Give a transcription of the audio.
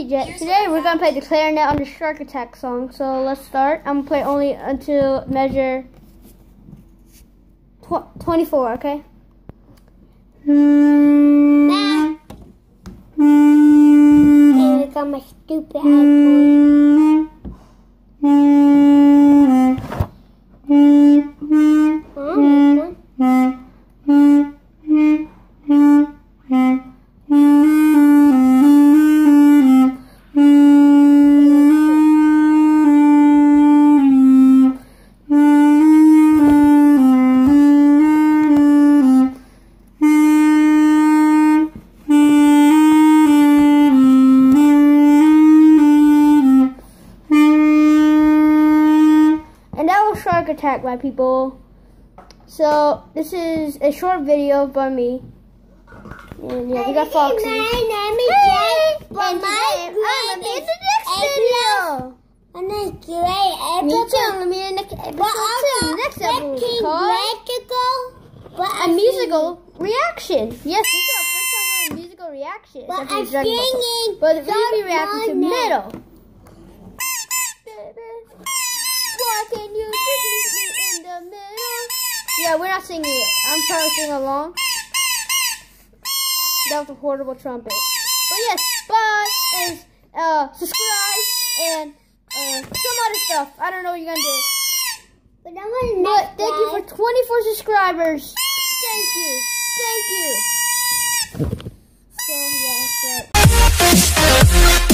TJ. Today we're gonna play the clarinet on the Shark Attack song. So let's start. I'm gonna play only until measure 24. Okay. Hey, I got my stupid headphones. Shark Attack, my people. So this is a short video by me, and yeah, we got Foxy. My name is Jay, And today I'm in the next video. And then great Me too. Let me in the episode 2. The next episode is called a musical reaction. Yes, this is our first time doing a musical reaction. But I'm singing. But we're gonna be reacting to middle. Why can you just meet me in the middle? Yeah, we're not singing it. I'm trying to sing along. That was a horrible trumpet. But yes, bye, and subscribe, and some other stuff. I don't know what you're gonna do. But thank you for 24 subscribers. Thank you. Thank you. So yeah, that's it.